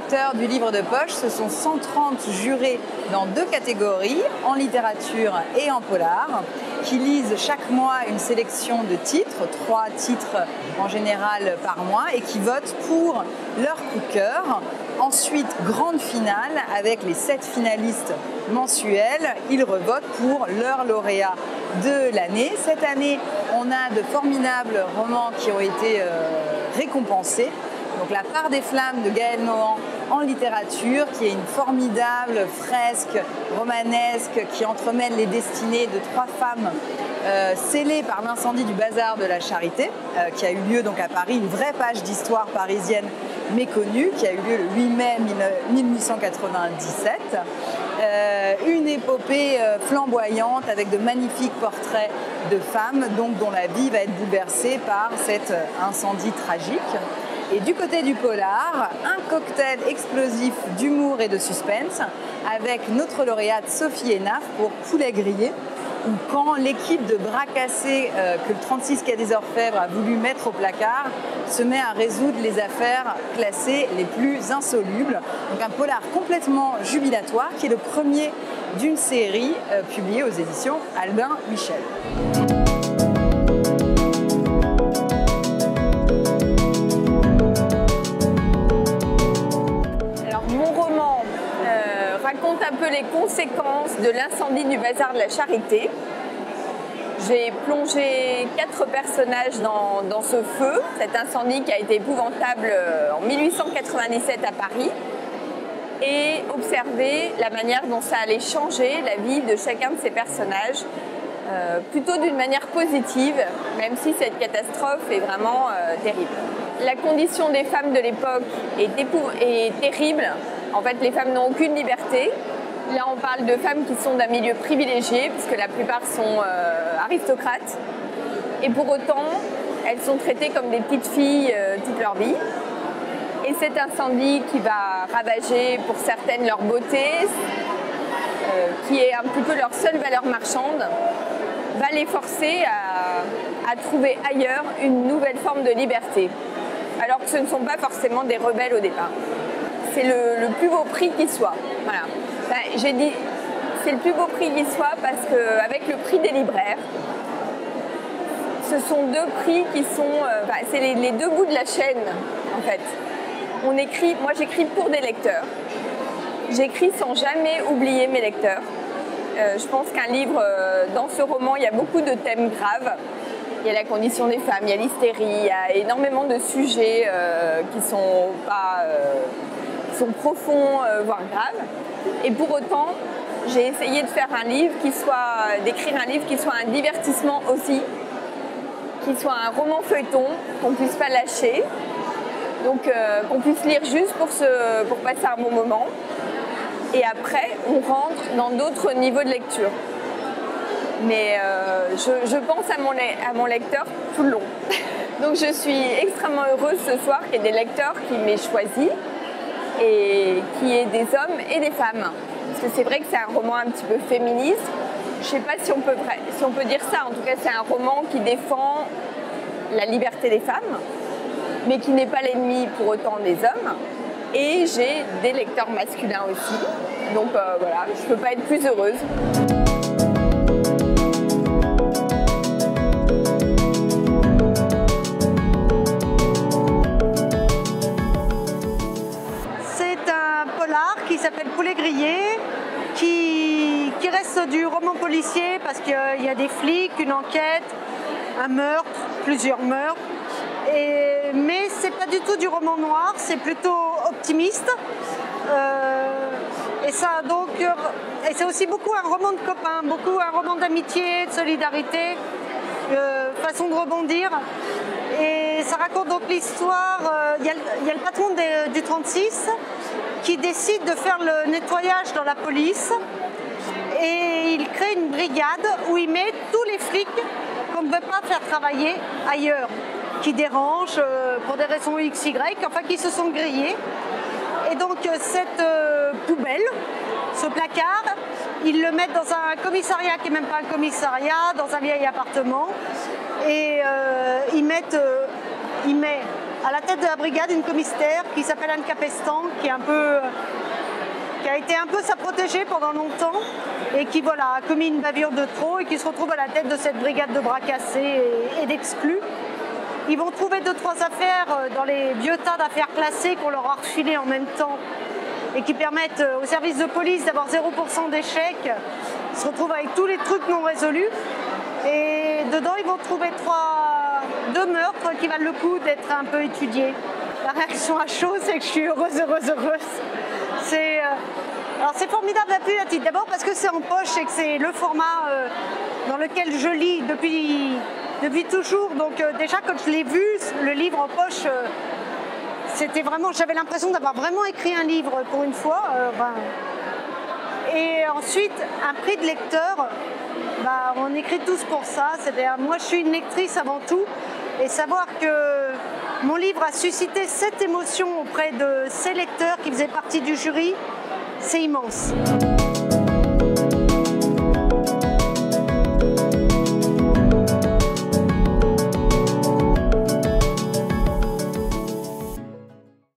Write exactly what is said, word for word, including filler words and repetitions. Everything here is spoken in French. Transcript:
lecteurs du livre de poche, ce sont cent trente jurés dans deux catégories, en littérature et en polar, qui lisent chaque mois une sélection de titres, trois titres en général par mois, et qui votent pour leur coup de cœur. Ensuite, grande finale avec les sept finalistes mensuels. Ils revotent pour leur lauréat de l'année. Cette année, on a de formidables romans qui ont été euh, récompensés. Donc La part des flammes de Gaël Nohan en littérature, qui est une formidable fresque romanesque qui entremêle les destinées de trois femmes euh, scellées par l'incendie du bazar de la Charité, euh, qui a eu lieu donc à Paris, une vraie page d'histoire parisienne méconnue, qui a eu lieu le huit mai mille huit cent quatre-vingt-dix-sept. Euh, une épopée euh, flamboyante avec de magnifiques portraits de femmes donc, dont la vie va être bouleversée par cet euh, incendie tragique. Et du côté du polar, un cocktail explosif d'humour et de suspense avec notre lauréate Sophie Hénaf pour Poulet grillé, où quand l'équipe de bras cassés euh, que le trente-six quai des Orfèvres a voulu mettre au placard se met à résoudre les affaires classées les plus insolubles. Donc un polar complètement jubilatoire qui est le premier d'une série euh, publiée aux éditions Albin Michel. Raconte un peu les conséquences de l'incendie du bazar de la Charité. J'ai plongé quatre personnages dans, dans ce feu, cet incendie qui a été épouvantable en mille huit cent quatre-vingt-dix-sept à Paris, et observé la manière dont ça allait changer la vie de chacun de ces personnages, euh, plutôt d'une manière positive, même si cette catastrophe est vraiment euh, terrible. La condition des femmes de l'époque est, est terrible. En fait, les femmes n'ont aucune liberté. Là, on parle de femmes qui sont d'un milieu privilégié, puisque la plupart sont euh, aristocrates. Et pour autant, elles sont traitées comme des petites filles euh, toute leur vie. Et cet incendie qui va ravager pour certaines leur beauté, euh, qui est un petit peu leur seule valeur marchande, va les forcer à, à trouver ailleurs une nouvelle forme de liberté. Alors que ce ne sont pas forcément des rebelles au départ. C'est le, le plus beau prix qui soit. Voilà. Ben, j'ai dit, c'est le plus beau prix qui soit parce qu'avec le prix des libraires, ce sont deux prix qui sont, euh, ben, c'est les, les deux bouts de la chaîne en fait. On écrit, moi j'écris pour des lecteurs. J'écris sans jamais oublier mes lecteurs. Euh, je pense qu'un livre, euh, dans ce roman, il y a beaucoup de thèmes graves. Il y a la condition des femmes, il y a l'hystérie, il y a énormément de sujets euh, qui sont pas... Euh, sont profonds, euh, voire graves. Et pour autant, j'ai essayé de faire un livre qui soit, d'écrire un livre qui soit un divertissement aussi, qui soit un roman feuilleton, qu'on ne puisse pas lâcher, donc euh, qu'on puisse lire juste pour, se, pour passer un bon moment. Et après, on rentre dans d'autres niveaux de lecture. Mais euh, je, je pense à mon, à mon lecteur tout le long. Donc je suis extrêmement heureuse ce soir qu'il y ait des lecteurs qui m'aient choisi, et qui est des hommes et des femmes. Parce que c'est vrai que c'est un roman un petit peu féministe. Je ne sais pas si on, peut, si on peut dire ça. En tout cas, c'est un roman qui défend la liberté des femmes, mais qui n'est pas l'ennemi pour autant des hommes. Et j'ai des lecteurs masculins aussi. Donc euh, voilà, je ne peux pas être plus heureuse. Qui s'appelle Poulet grillé, qui, qui reste du roman policier parce qu'il y a des flics, une enquête, un meurtre, plusieurs meurtres. Et, mais c'est pas du tout du roman noir, c'est plutôt optimiste. Euh, et ça donc, et c'est aussi beaucoup un roman de copains, beaucoup un roman d'amitié, de solidarité, euh, façon de rebondir. Et ça raconte donc l'histoire. Il euh, y, y a le patron de, du trente-six qui décide de faire le nettoyage dans la police et il crée une brigade où il met tous les flics qu'on ne veut pas faire travailler ailleurs, qui dérangent euh, pour des raisons X Y, enfin qui se sont grillés. Et donc cette euh, poubelle, ce placard, ils le mettent dans un commissariat qui n'est même pas un commissariat, dans un vieil appartement, et euh, ils mettent, euh, ils mettent à la tête de la brigade une commissaire qui s'appelle Anne Capestan, qui, est un peu, qui a été un peu sa protégée pendant longtemps et qui voilà, a commis une bavure de trop et qui se retrouve à la tête de cette brigade de bras cassés et, et d'exclus. Ils vont trouver deux, trois affaires dans les vieux tas d'affaires classées qu'on leur a refilées en même temps et qui permettent aux services de police d'avoir zéro pour cent d'échecs. Ils se retrouvent avec tous les trucs non résolus. Et dedans, ils vont trouver trois, deux meurtres qui valent le coup d'être un peu étudiés. La réaction à chaud, c'est que je suis heureuse, heureuse, heureuse. C'est euh, alors c'est formidable la pluie, la petite. D'abord parce que c'est en poche et que c'est le format euh, dans lequel je lis depuis... Depuis toujours, donc euh, déjà quand je l'ai vu, le livre en poche, euh, c'était vraiment, j'avais l'impression d'avoir vraiment écrit un livre pour une fois. Euh, ben. Et ensuite, un prix de lecteur, bah, on écrit tous pour ça. C'est-à-dire, moi je suis une lectrice avant tout, et savoir que mon livre a suscité cette émotion auprès de ces lecteurs qui faisaient partie du jury, c'est immense.